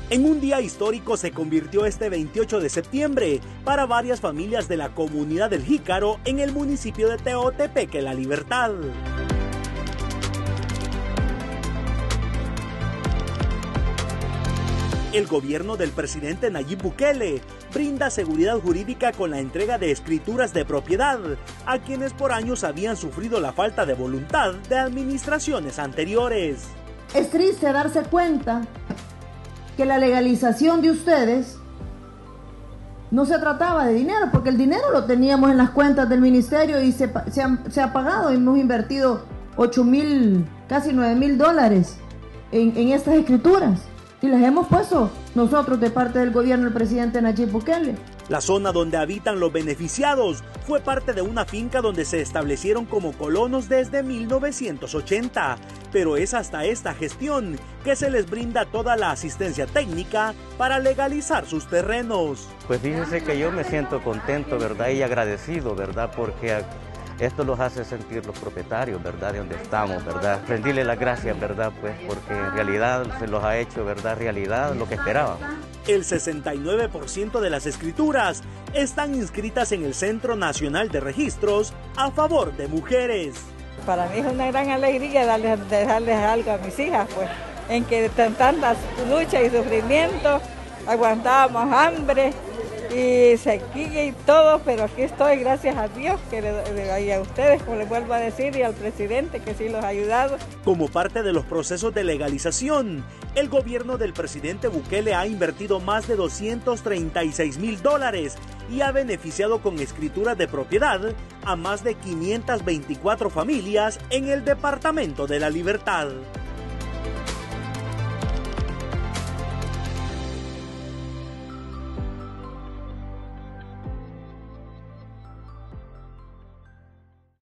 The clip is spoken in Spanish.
En un día histórico se convirtió este 28 de septiembre para varias familias de la comunidad del Jícaro en el municipio de Teotepeque, La Libertad. El gobierno del presidente Nayib Bukele brinda seguridad jurídica con la entrega de escrituras de propiedad a quienes por años habían sufrido la falta de voluntad de administraciones anteriores. Es triste darse cuenta que la legalización de ustedes no se trataba de dinero, porque el dinero lo teníamos en las cuentas del ministerio y se ha pagado. Hemos invertido 8,000, casi 9,000 dólares en estas escrituras y las hemos puesto nosotros de parte del gobierno del presidente Nayib Bukele. La zona donde habitan los beneficiados fue parte de una finca donde se establecieron como colonos desde 1980, pero es hasta esta gestión que se les brinda toda la asistencia técnica para legalizar sus terrenos. Pues fíjense que yo me siento contento, ¿verdad? Y agradecido, ¿verdad? Porque esto los hace sentir los propietarios, ¿verdad? De donde estamos, ¿verdad? Rendirle las gracias, ¿verdad? Pues porque en realidad se los ha hecho, ¿verdad? Realidad lo que esperaban. El 69% de las escrituras están inscritas en el Centro Nacional de Registros a favor de mujeres. Para mí es una gran alegría dejarles algo a mis hijas, pues, en que tantas luchas y sufrimientos, aguantábamos hambre y sequía y todo, pero aquí estoy, gracias a Dios, y a ustedes, como les vuelvo a decir, y al presidente que sí los ha ayudado. Como parte de los procesos de legalización, el gobierno del presidente Bukele ha invertido más de 236,000 dólares y ha beneficiado con escrituras de propiedad a más de 524 familias en el departamento de La Libertad.